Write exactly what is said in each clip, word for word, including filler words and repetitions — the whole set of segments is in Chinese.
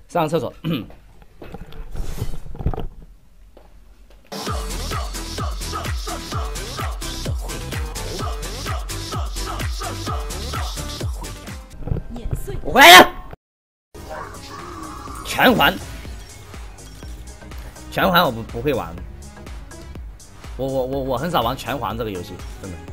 上厕所。我回来了。拳环，拳环我不不会玩。我我我我很少玩拳环这个游戏，真的。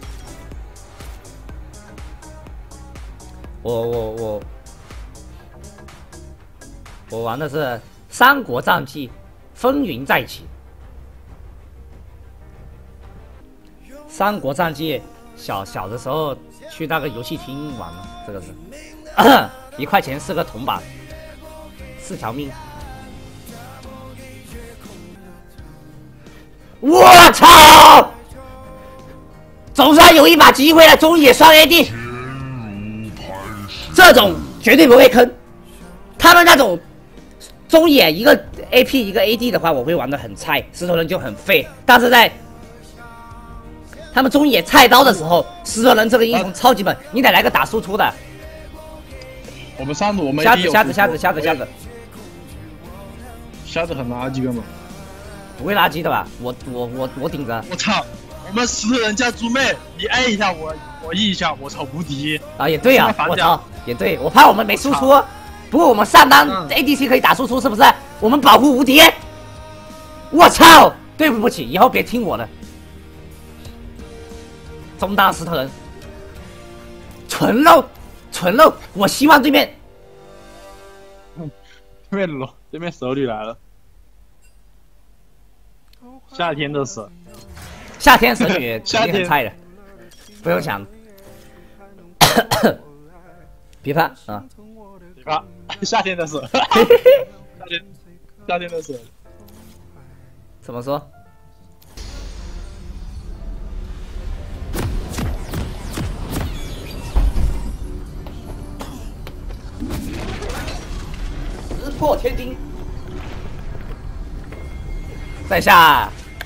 我我我我玩的是《三国战记》，风云再起。《三国战记》小小的时候去那个游戏厅玩了，这个是一块钱四个铜板，四条命。我操！总算有一把机会了，中野双 A D。这种绝对不会坑，他们那种中野一个 A P 一个 A D 的话，我会玩的很菜，石头人就很废。但是在他们中野菜刀的时候，石头人这个英雄超级猛，你得来个打输出的。 我们上路我们瞎子瞎子瞎子瞎子瞎子， 瞎子很垃圾的嘛？ 不会垃圾的吧？我我我我顶着。 我操！我们石头人加猪妹，你挨一下我，我 E 一下，我操无敌！ 啊，也对啊，我操，也对，我怕我们没输出，不过我们上单 A D C 可以打输出，是不是？我们保护无敌。我操！对不起，以后别听我的。中单石头人，纯肉，纯肉，我希望对面， 对面龙，对面手里来了，夏天的事。 夏天神女肯定很菜的，不用想。别怕啊！ 别怕，夏天的事。夏天，夏天的事。 怎么说？石破天惊！在下。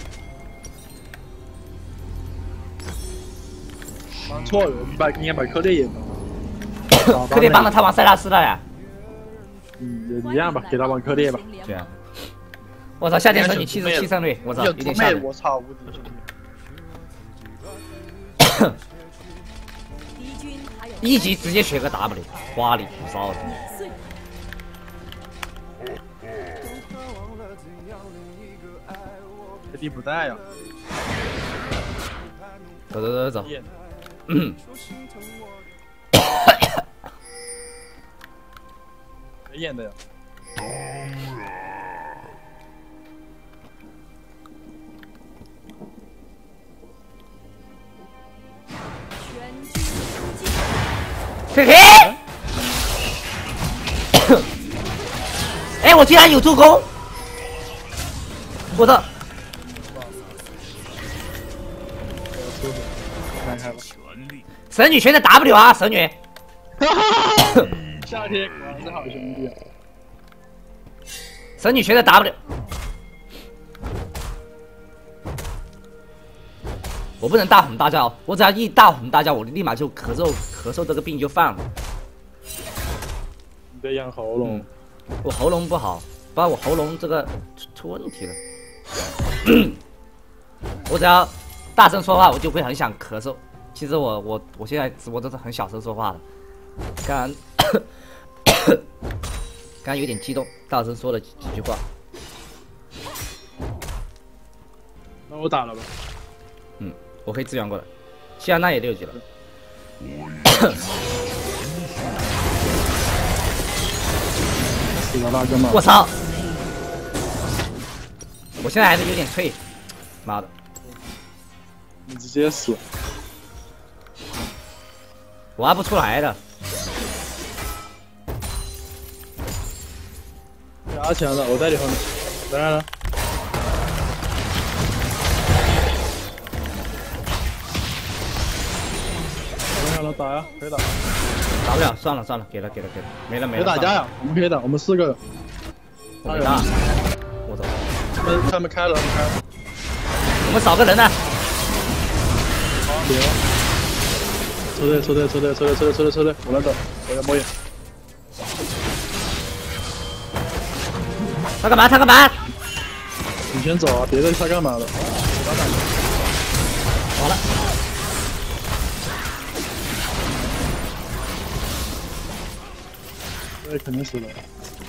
玩错了，我们把应该把科列也帮。科列帮了他玩塞拉斯了呀。 嗯，也一样吧，给他玩科列吧。 对啊。我操，夏天神女七十七胜率，我操，有点吓人。 我操，无敌兄弟。一级直接学个 W， 花里胡哨的。 这地不带呀。 走走走走。嗯。 谁演的呀？ 嘿嘿！哎，我竟然有助攻！我的。神女学的 W 啊，神女！ 夏天果然是好兄弟啊！ 神女学的 W， 我不能大吼大叫，我只要一大吼大叫，我立马就咳嗽，咳嗽这个病就犯了。 你在养喉咙、 嗯？我喉咙不好，不然我喉咙这个出出问题了。我只要大声说话，我就会很想咳嗽。其实我我我现在直播都是很小声说话的，刚刚刚有点激动，大声说了几几句话。 那我打了吧。 嗯，我可以支援过来。希安娜也六级了。 死了大哥们！ 我操！我现在还是有点脆，妈的！ 你直接死。 挖不出来的。 加强了，我在你后面。来来来。等下了，打呀，可以打。 打不了，算了算了，给了给了给了，没了没了。 别打架呀，我们可以打，我们四个。 我没打。我走。 他们他们开了，他们开了。 我们少个人呢。 好，别了。撤退，撤退，撤退，撤退，撤退，撤退，撤退！我来走，我要摸眼。 他干嘛？他干嘛？ 你先走啊，别在他干嘛了。 完了。 这肯定死了。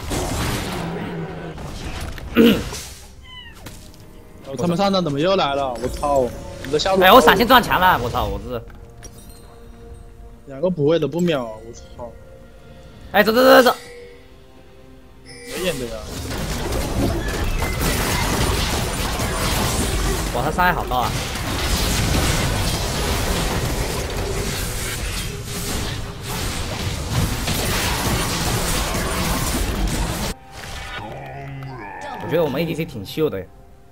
哦，他们上场怎么又来了？我操！你的下路。 哎，我闪现撞墙了！我操！我这两个补位的不秒，我操！ 哎，走走走走走！ 谁演的呀？ 哇，他伤害好高啊！我觉得我们 A D C 挺秀的。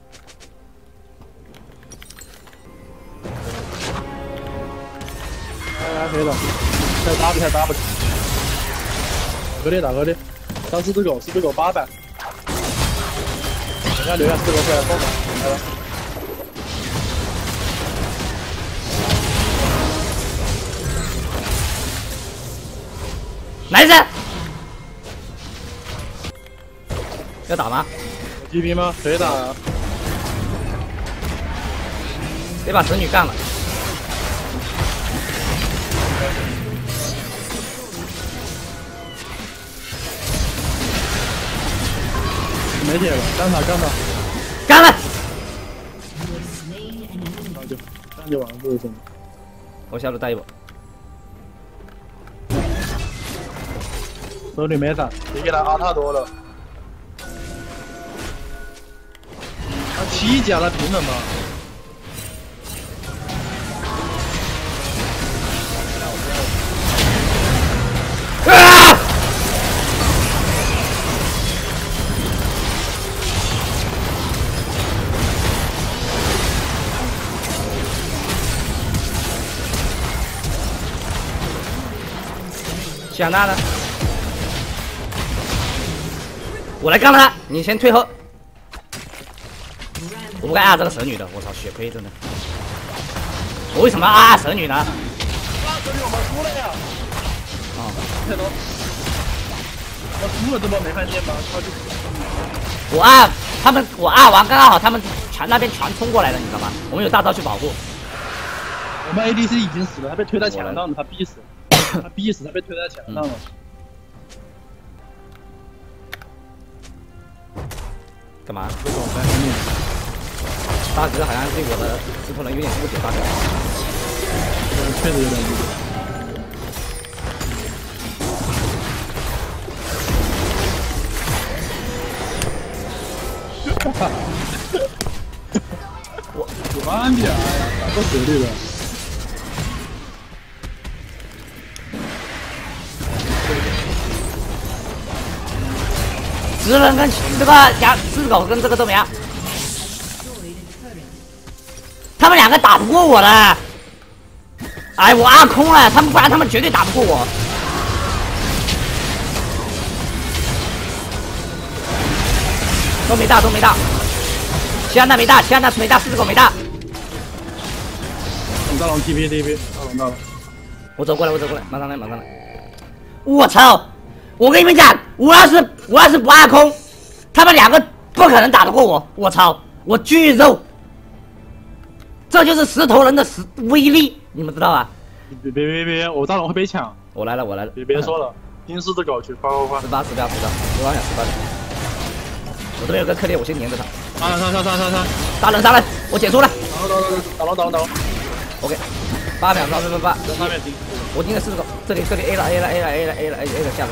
来来黑了，再打不开打不开。打个的打个的，上四只狗，四只狗八百。人家留下四只狗出来疯狂来了。 来人！要打吗？ 有 T P 吗？可以打啊。 得把神女干了。 没铁了，干他干他， 干了！ 那就那就完了，这是什么？ 我下路带一波。 手里没闪，别给他阿太多了。他七甲他平了吗？ 啊！想娜呢？我来干他，你先退后。我不该啊这个神女的，我操，血亏真的。我为什么要啊神女呢？ 啊，这里我们输了呀！ 哦， 太多。我输了，这波没看见吗？超级。 我按他们，我按完刚刚好，他们全那边全冲过来了，你知道吗？我们有大招去保护。 我们 A D C 已经死了，他被推在墙上了，他必死，他必死，他被推在墙上了。 干嘛？ 这种在后面。 大哥好像对我的石头人有点误解，大哥。 确实有点误解。哈哈，我慢点，打过实力的。 石人跟这个两四狗跟这个都没样，他们两个打不过我了。哎，我二空了，他们不然他们绝对打不过我。都没大，都没大。西安娜没大，西安娜没大，四只狗没大。 大龙 T P T P， 大龙大龙。 我走过来，我走过来，马上来，马上来。我操！我跟你们讲，我要是我要是不二空，他们两个不可能打得过我。我操！我巨肉，这就是石头人的实威力，你们知道吧？ 别别别别，我大龙会被抢。 我来了，我来了。 别别说了，盯四只狗去，快快快！ 十八，十八，十八，十八秒，十八秒。我这边有个克烈，我先粘着他。 上上上上上上！ 杀人杀人！我解除了。 打龙打龙打龙打龙 OK， 八秒，八八八八。 在上面盯。 我盯了四只狗，这里这里 A 了 A 了 A 了 A 了 A 了 A 了 A 了下了。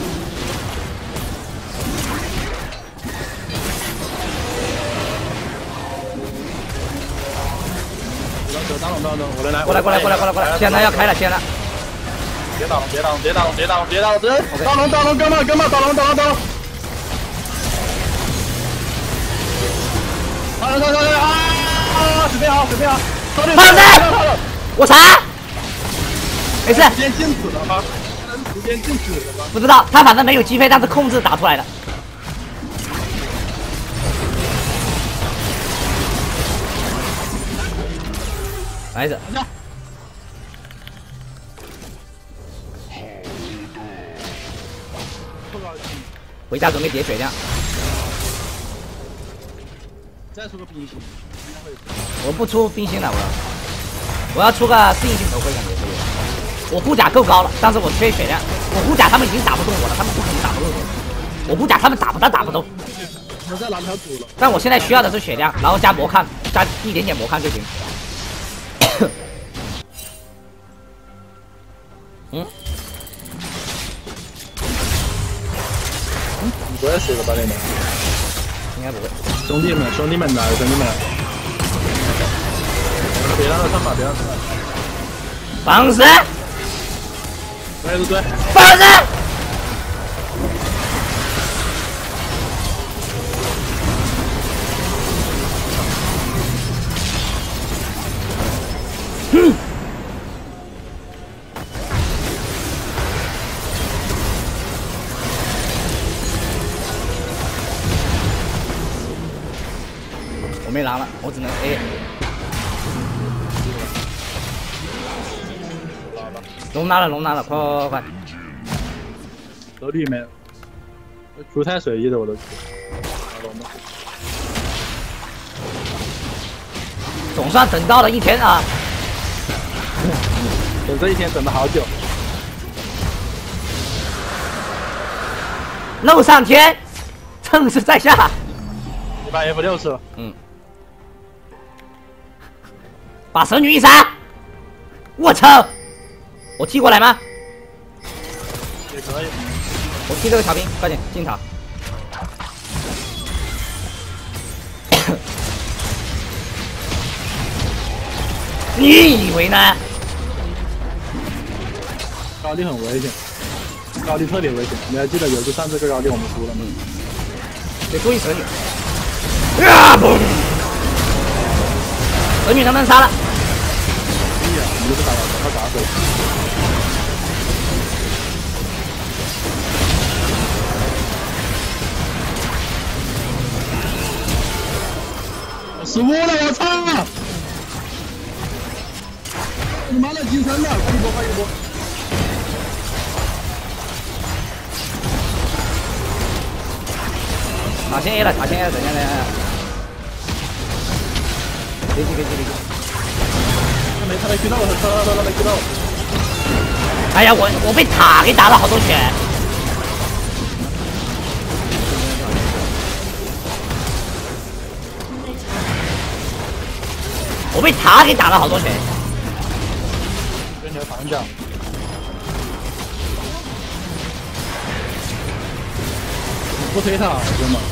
打龙打龙，我来来， 过来过来过来过来过来！现在要开了，现在。 别打龙别打龙别打龙别打龙别打龙！打龙打龙干嘛干嘛？打龙打龙打龙！上上上上啊！准备好准备好！ 胖子，我查。没事。 时间静止了吗？时间静止了吗？ 不知道，他反正没有击飞，但是控制打出来的。来着。回家准备叠血量。 再出个冰心， 我不出冰心了，我要我要出个适应性头盔感觉可以。我护甲够高了，但是我缺血量。我护甲他们已经打不动我了，他们不可能打不动我。我护甲他们打不到打不动。 我在拿条土了。 但我现在需要的是血量，然后加魔抗，加一点点魔抗就行。嗯。 你不会死了吧？你们？ 应该不会。 兄弟们，兄弟们来，兄弟们！别让他上马，别让他上马。 放死！ 对对对， 放死！嗯。我没狼了，我只能 A。龙拿了，龙拿了，快快快快！ 手里面出太随意的我都去。 总算等到了一天啊！ 等这一天等了好久。 肉上天，正是在下。 你把 F 六吃了。 嗯。把神女一杀！我操！我踢过来吗？ 也可以。 我踢这个小兵，快点进塔。你以为呢？ 高地很危险，高地特别危险。你还记得有一次上这个高地我们输了吗？ 得注意神女。啊！嘣！神女他们杀了。 哎呀，你就是打了，他打死。我失误了，我操！你妈的金身了，快一波，快一波！ 塔先 A 了，塔先 A 了，等一下，等一下。别急，别急，别急。 他没，他没 Q 到我，他他他他没 Q 到我。 哎呀，我我被塔给打了好多血。我被塔给打了好多血。 跟你的防讲。不推他，哥们。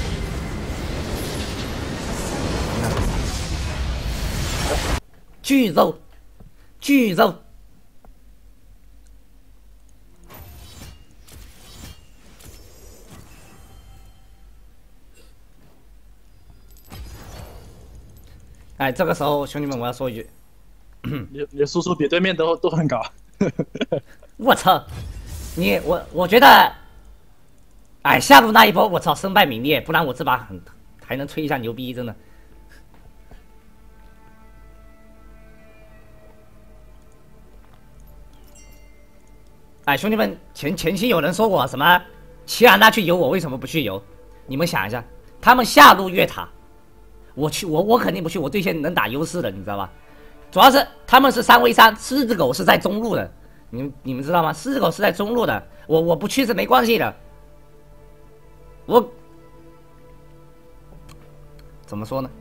巨肉，巨肉。哎，这个时候，兄弟们，我要说一句， 你你输出比对面都都很高。 我操！你我我觉得，哎，下路那一波，我操，身败名裂，不然我这把很还能吹一下牛逼，真的。哎，兄弟们，前前期有人说我什么齐安娜去游，我为什么不去游？你们想一下，他们下路越塔。我去，我我肯定不去，我对线能打优势的，你知道吧？主要是他们是三 v 三，狮子狗是在中路的，你们你们知道吗？狮子狗是在中路的，我我不去是没关系的。我怎么说呢？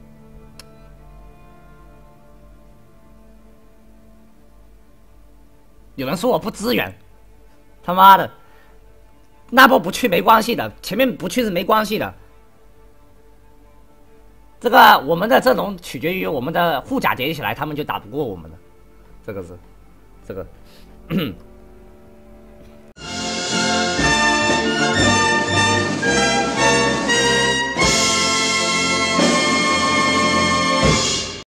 有人说我不支援，他妈的，那波不去没关系的，前面不去是没关系的。这个我们的阵容取决于我们的护甲叠起来，他们就打不过我们的，这个是，这个。